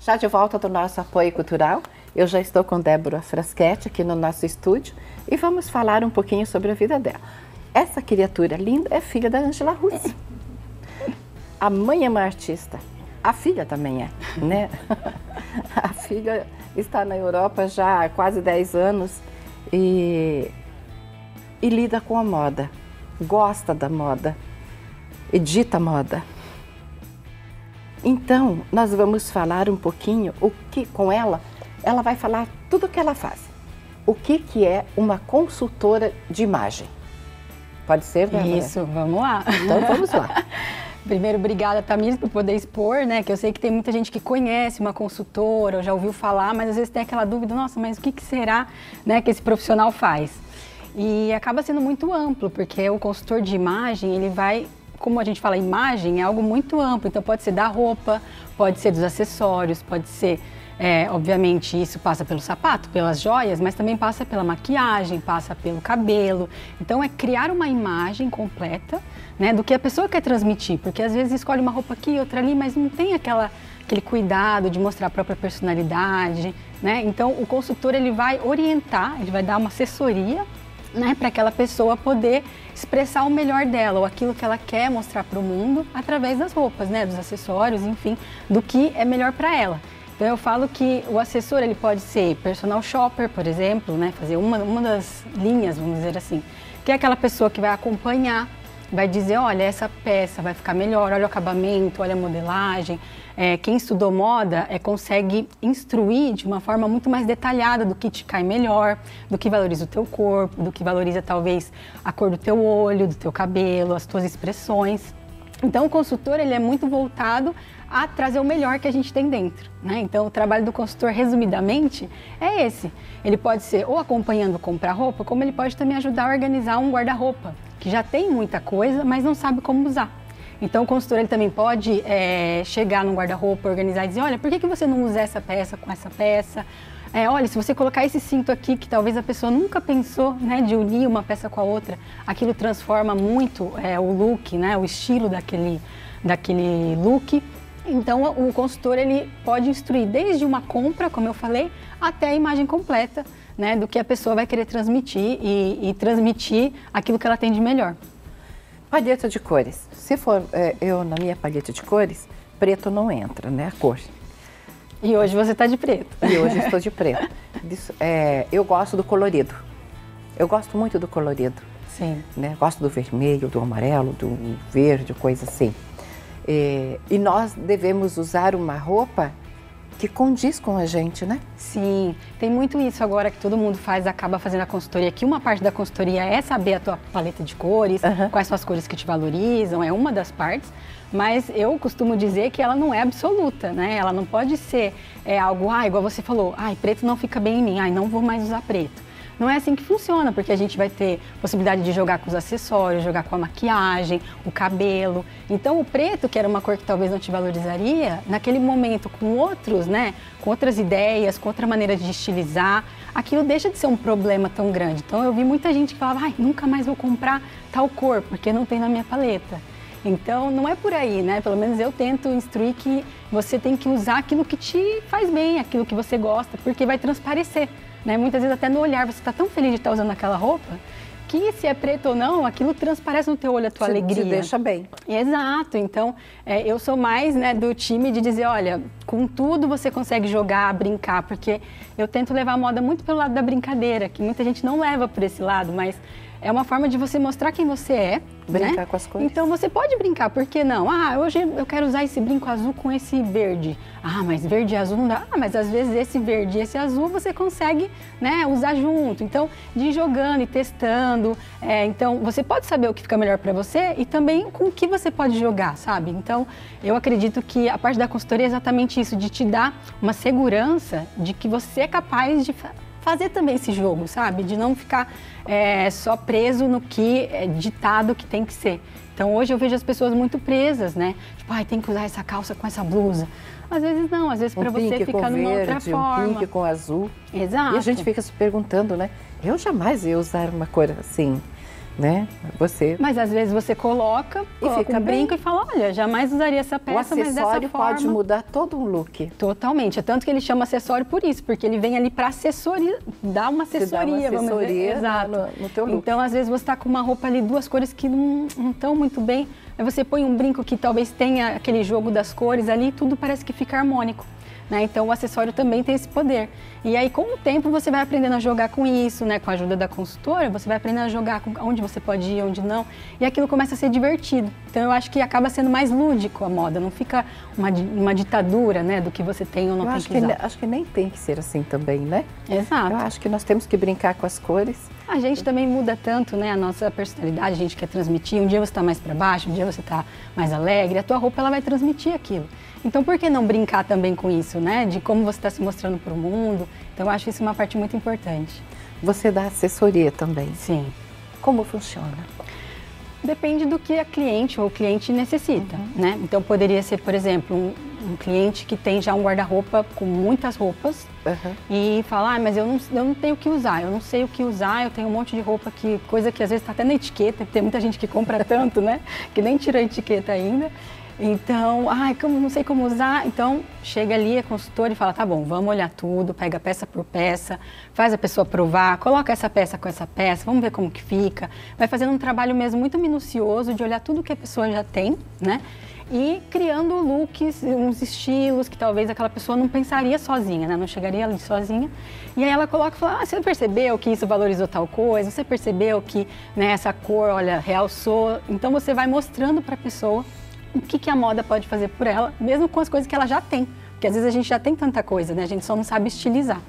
Já de volta do nosso apoio cultural, eu já estou com Débora Fraschetti aqui no nosso estúdio e vamos falar um pouquinho sobre a vida dela. Essa criatura linda é filha da Ângela Russo. A mãe é uma artista, a filha também é, né? A filha está na Europa já há quase 10 anos e lida com a moda, gosta da moda, edita moda. Então, nós vamos falar um pouquinho com ela vai falar tudo o que ela faz. O que é uma consultora de imagem? Pode ser, Débora? Isso, vamos lá. Então, vamos lá. Primeiro, obrigada, Tamires, por poder expor, né? Que eu sei que tem muita gente que conhece uma consultora, ou já ouviu falar, mas às vezes tem aquela dúvida, nossa, mas o que será, né, que esse profissional faz? E acaba sendo muito amplo, porque o consultor de imagem, ele vai, como a gente fala, imagem é algo muito amplo, então pode ser da roupa, pode ser dos acessórios, pode ser, obviamente, isso passa pelo sapato, pelas joias, mas também passa pela maquiagem, passa pelo cabelo. Então é criar uma imagem completa, né, do que a pessoa quer transmitir, porque às vezes escolhe uma roupa aqui, outra ali, mas não tem aquele cuidado de mostrar a própria personalidade, né? Então o consultor, ele vai orientar, ele vai dar uma assessoria, né, para aquela pessoa poder expressar o melhor dela, ou aquilo que ela quer mostrar para o mundo através das roupas, né, dos acessórios, enfim, do que é melhor para ela. Então eu falo que o assessor, ele pode ser personal shopper, por exemplo, né, fazer uma das linhas, vamos dizer assim, que é aquela pessoa que vai acompanhar, vai dizer, olha, essa peça vai ficar melhor, olha o acabamento, olha a modelagem. Quem estudou moda consegue instruir de uma forma muito mais detalhada do que te cai melhor, do que valoriza o teu corpo, do que valoriza talvez a cor do teu olho, do teu cabelo, as tuas expressões. Então o consultor, ele é muito voltado a trazer o melhor que a gente tem dentro, né? Então o trabalho do consultor, resumidamente, é esse. Ele pode ser ou acompanhando comprar roupa, como ele pode também ajudar a organizar um guarda-roupa, que já tem muita coisa, mas não sabe como usar. Então o consultor, ele também pode chegar no guarda-roupa, organizar e dizer, olha, por que você não usa essa peça com essa peça? Olha, se você colocar esse cinto aqui, que talvez a pessoa nunca pensou, né, de unir uma peça com a outra, aquilo transforma muito o look, né, o estilo daquele look. Então o consultor, ele pode instruir desde uma compra, como eu falei, até a imagem completa, né, do que a pessoa vai querer transmitir e transmitir aquilo que ela tem de melhor. Palheta de cores. Se for eu na minha palheta de cores, preto não entra, né, a cor. E hoje você está de preto. E hoje estou de preto. Eu gosto do colorido. Eu gosto muito do colorido. Sim. Né? Gosto do vermelho, do amarelo, do verde, coisa assim. E nós devemos usar uma roupa que condiz com a gente, né? Sim, tem muito isso agora que todo mundo acaba fazendo a consultoria, que uma parte da consultoria é saber a tua paleta de cores, quais são as cores que te valorizam, é uma das partes, mas eu costumo dizer que ela não é absoluta, né? Ela não pode ser algo, igual você falou, preto não fica bem em mim, não vou mais usar preto. Não é assim que funciona, porque a gente vai ter possibilidade de jogar com os acessórios, jogar com a maquiagem, o cabelo. Então o preto, que era uma cor que talvez não te valorizaria, naquele momento com outros, né, com outras ideias, com outra maneira de estilizar, aquilo deixa de ser um problema tão grande. Então eu vi muita gente que falava, nunca mais vou comprar tal cor, porque não tem na minha paleta. Então não é por aí, né? Pelo menos eu tento instruir que você tem que usar aquilo que te faz bem, aquilo que você gosta, porque vai transparecer. Né? Muitas vezes até no olhar, você está tão feliz de estar usando aquela roupa, que se é preto ou não, aquilo transparece no teu olho a tua alegria. Te deixa bem. Exato, então eu sou mais, né, do time de dizer, olha, com tudo você consegue jogar, brincar, porque eu tento levar a moda muito pelo lado da brincadeira, que muita gente não leva por esse lado, mas é uma forma de você mostrar quem você é. Brincar, né? Com as cores. Então você pode brincar, por que não? Hoje eu quero usar esse brinco azul com esse verde. Mas verde e azul não dá. Mas às vezes esse verde e esse azul você consegue, né, usar junto. Então, de ir jogando e testando. Então, você pode saber o que fica melhor para você e também com o que você pode jogar, sabe? Então, eu acredito que a parte da consultoria é exatamente isso, de te dar uma segurança de que você é capaz de fazer também esse jogo, sabe? De não ficar só preso no que é ditado que tem que ser. Então hoje eu vejo as pessoas muito presas, né? Tipo, tem que usar essa calça com essa blusa. Às vezes não, às vezes para você fica numa outra forma. Um pink com azul. Exato. E a gente fica se perguntando, né? Eu jamais ia usar uma cor assim. né? Mas às vezes você coloca um brinco e fala, olha, jamais usaria essa peça, mas dessa forma. O acessório pode mudar todo um look. Totalmente. É tanto que ele chama acessório por isso, porque ele vem ali para assessoria, dar uma assessoria, vamos dizer. Exato. No teu look. Então, às vezes você está com uma roupa ali, duas cores que não estão muito bem, aí você põe um brinco que talvez tenha aquele jogo das cores ali e tudo parece que fica harmônico. Né? Então, o acessório também tem esse poder. E aí, com o tempo, você vai aprendendo a jogar com isso, né? Com a ajuda da consultora, você vai aprendendo a jogar com onde você pode ir, onde não. E aquilo começa a ser divertido. Então, eu acho que acaba sendo mais lúdico a moda. Não fica uma ditadura, né? Do que você tem ou não tem que usar. Acho que nem tem que ser assim também, né? Exato. Eu acho que nós temos que brincar com as cores. A gente também muda tanto, né? A nossa personalidade, a gente quer transmitir. Um dia você está mais para baixo, um dia você está mais alegre. A tua roupa, ela vai transmitir aquilo. Então, por que não brincar também com isso, né? De como você está se mostrando para o mundo. Então, eu acho isso uma parte muito importante. Você dá assessoria também? Sim. Como funciona? Depende do que a cliente ou o cliente necessita, né? Então, poderia ser, por exemplo, um cliente que tem já um guarda-roupa com muitas roupas e fala, mas eu não tenho o que usar, eu não sei o que usar, eu tenho um monte de roupa, coisa que às vezes está até na etiqueta, tem muita gente que compra tanto, né? Que nem tira a etiqueta ainda. Então, não sei como usar. Então, chega ali a consultora e fala, tá bom, vamos olhar tudo, pega peça por peça, faz a pessoa provar, coloca essa peça com essa peça, vamos ver como que fica. Vai fazendo um trabalho mesmo muito minucioso de olhar tudo que a pessoa já tem, né? E criando looks, uns estilos que talvez aquela pessoa não pensaria sozinha, né? Não chegaria ali sozinha. E aí ela coloca e fala, você percebeu que isso valorizou tal coisa? Você percebeu que, né, essa cor, olha, realçou? Então, você vai mostrando para a pessoa o que a moda pode fazer por ela, mesmo com as coisas que ela já tem. Porque às vezes a gente já tem tanta coisa, né? A gente só não sabe estilizar.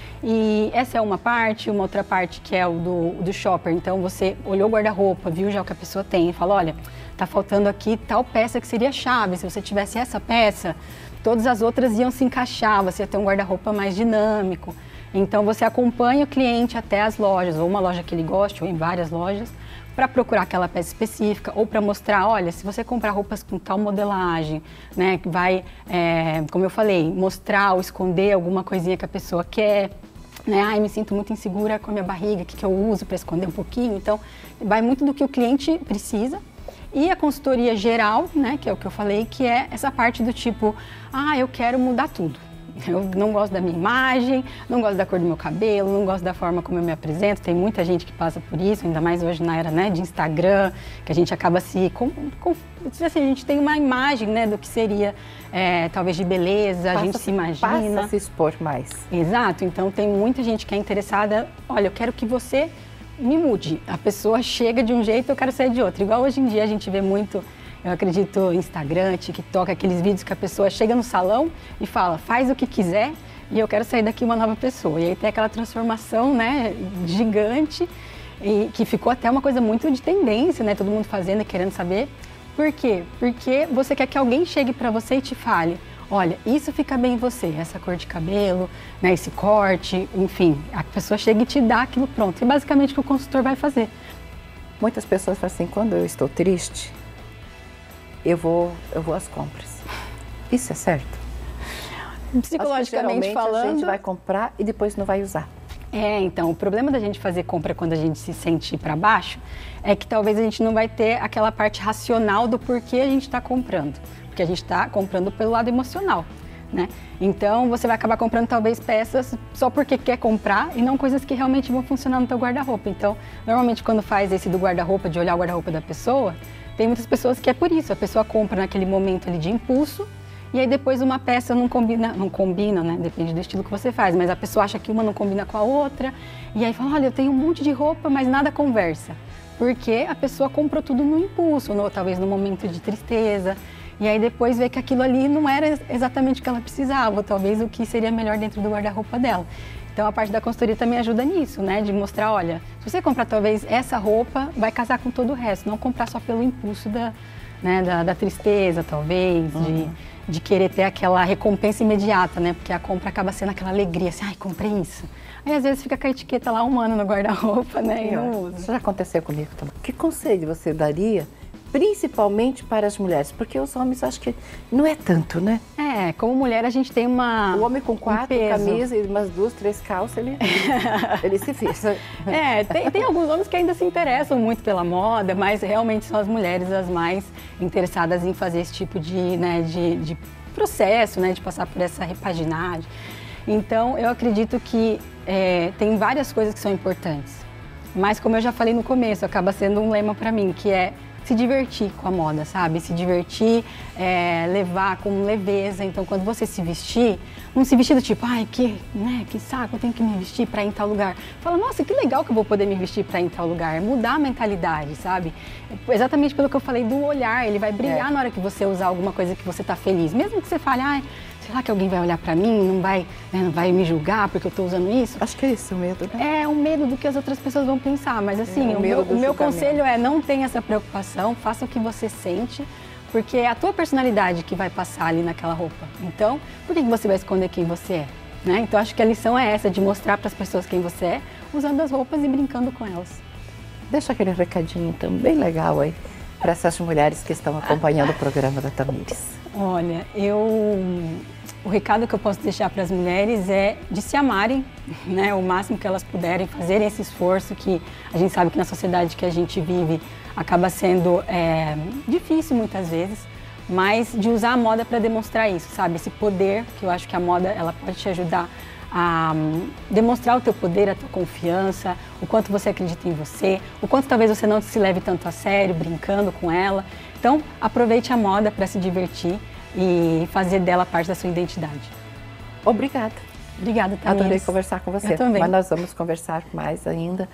E essa é uma outra parte que é o do shopper. Então você olhou o guarda-roupa, viu já o que a pessoa tem e fala, olha, tá faltando aqui tal peça que seria chave. Se você tivesse essa peça, todas as outras iam se encaixar, você ia ter um guarda-roupa mais dinâmico. Então você acompanha o cliente até as lojas, ou uma loja que ele goste, ou em várias lojas, para procurar aquela peça específica ou para mostrar, olha, se você comprar roupas com tal modelagem, né, que vai, como eu falei, mostrar ou esconder alguma coisinha que a pessoa quer, né, me sinto muito insegura com a minha barriga, o que eu uso para esconder um pouquinho, então vai muito do que o cliente precisa. E a consultoria geral, né, que é o que eu falei, que é essa parte do tipo, eu quero mudar tudo. Eu não gosto da minha imagem, não gosto da cor do meu cabelo, não gosto da forma como eu me apresento. Tem muita gente que passa por isso, ainda mais hoje na era, né, de Instagram, que a gente acaba se... assim, a gente tem uma imagem, né, do que seria, talvez, de beleza, a gente se imagina. Passa a se expor mais. Exato, então tem muita gente que é interessada, olha, eu quero que você me mude. A pessoa chega de um jeito, eu quero sair de outro. Igual hoje em dia a gente vê muito... Eu acredito Instagram, TikTok, aqueles vídeos que a pessoa chega no salão e fala, faz o que quiser e eu quero sair daqui uma nova pessoa. E aí tem aquela transformação, né, gigante, e que ficou até uma coisa muito de tendência, né, todo mundo fazendo e querendo saber. Por quê? Porque você quer que alguém chegue para você e te fale, olha, isso fica bem em você, essa cor de cabelo, né, esse corte, enfim, a pessoa chega e te dá aquilo pronto. E basicamente o que o consultor vai fazer. Muitas pessoas falam assim, quando eu estou triste, eu vou às compras. Isso é certo? Psicologicamente falando, a gente vai comprar e depois não vai usar. Então, o problema da gente fazer compra quando a gente se sente para baixo é que talvez a gente não vai ter aquela parte racional do porquê a gente está comprando. Porque a gente está comprando pelo lado emocional, né? Então, você vai acabar comprando talvez peças só porque quer comprar e não coisas que realmente vão funcionar no teu guarda-roupa. Então, normalmente quando faz esse do guarda-roupa, de olhar o guarda-roupa da pessoa, tem muitas pessoas que é por isso, a pessoa compra naquele momento ali de impulso e aí depois uma peça não combina, né? Depende do estilo que você faz, mas a pessoa acha que uma não combina com a outra e aí fala, olha, eu tenho um monte de roupa, mas nada conversa. Porque a pessoa comprou tudo no impulso, talvez no momento de tristeza e aí depois vê que aquilo ali não era exatamente o que ela precisava, ou talvez o que seria melhor dentro do guarda-roupa dela. Então, a parte da consultoria também ajuda nisso, né? De mostrar, olha, se você comprar talvez essa roupa, vai casar com todo o resto. Não comprar só pelo impulso da tristeza, talvez, de querer ter aquela recompensa imediata, né? Porque a compra acaba sendo aquela alegria, assim, comprei isso. Aí, às vezes, fica com a etiqueta lá um ano no guarda-roupa, né? E não usa. Isso já aconteceu comigo também. Que conselho você daria principalmente para as mulheres, porque os homens acho que não é tanto, né? Como mulher a gente tem uma... O homem com 4 camisas e umas 2, 3 calças, ele se fixa. Tem alguns homens que ainda se interessam muito pela moda, mas realmente são as mulheres as mais interessadas em fazer esse tipo de processo, né, de passar por essa repaginagem. Então, eu acredito que tem várias coisas que são importantes, mas como eu já falei no começo, acaba sendo um lema para mim, que é se divertir com a moda, sabe? Se divertir, levar com leveza. Então, quando você se vestir, não se vestir do tipo, ai, que saco, eu tenho que me vestir para ir em tal lugar. Fala, nossa, que legal que eu vou poder me vestir para ir em tal lugar. Mudar a mentalidade, sabe? Exatamente pelo que eu falei do olhar, ele vai brilhar na hora que você usar alguma coisa que você tá feliz. Mesmo que você fale, ai, será que alguém vai olhar para mim, não vai me julgar porque eu estou usando isso? Acho que é esse o medo, né? É o medo do que as outras pessoas vão pensar, mas assim, o meu conselho é não tenha essa preocupação, faça o que você sente, porque é a tua personalidade que vai passar ali naquela roupa. Então, por que você vai esconder quem você é? Né? Então, acho que a lição é essa, de mostrar para as pessoas quem você é, usando as roupas e brincando com elas. Deixa aquele recadinho, então, bem legal aí, para essas mulheres que estão acompanhando o programa da Tamires. Olha, o recado que eu posso deixar para as mulheres é de se amarem, né, o máximo que elas puderem, fazerem esse esforço que a gente sabe que na sociedade que a gente vive acaba sendo difícil muitas vezes, mas de usar a moda para demonstrar isso, sabe? Esse poder, que eu acho que a moda ela pode te ajudar a demonstrar o teu poder, a tua confiança, o quanto você acredita em você, o quanto talvez você não se leve tanto a sério, brincando com ela. Então, aproveite a moda para se divertir e fazer dela parte da sua identidade. Obrigada. Obrigada, Tamires. Adorei conversar com você. Eu também. Mas nós vamos conversar mais ainda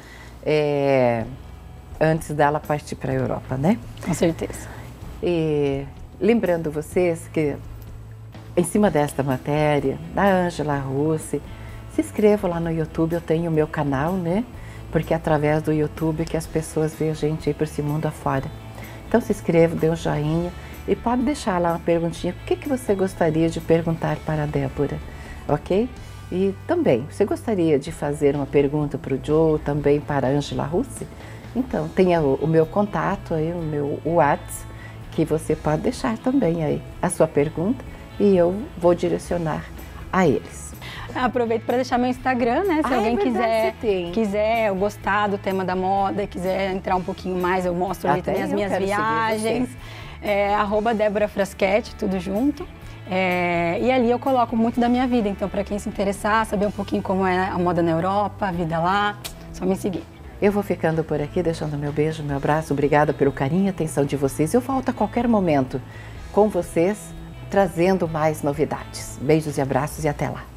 antes dela partir para a Europa, né? Com certeza. E lembrando vocês que em cima desta matéria, da Ângela Russe, se inscrevam lá no YouTube, eu tenho o meu canal, né? Porque é através do YouTube que as pessoas veem a gente aí por esse mundo afora. Então se inscreva, dê um joinha e pode deixar lá uma perguntinha. O que você gostaria de perguntar para a Débora, ok? E também, você gostaria de fazer uma pergunta para o Joe, também para a Ângela Russe? Então, tenha o meu contato aí, o meu WhatsApp, que você pode deixar também aí a sua pergunta e eu vou direcionar a eles. Aproveito para deixar meu Instagram, né? Se alguém quiser gostar do tema da moda, quiser entrar um pouquinho mais, eu mostro ali também as minhas viagens. @Débora Frasquete, tudo junto. E ali eu coloco muito da minha vida, então para quem se interessar, saber um pouquinho como é a moda na Europa, a vida lá, só me seguir. Eu vou ficando por aqui, deixando meu beijo, meu abraço. Obrigada pelo carinho e atenção de vocês. Eu volto a qualquer momento com vocês, trazendo mais novidades. Beijos e abraços e até lá.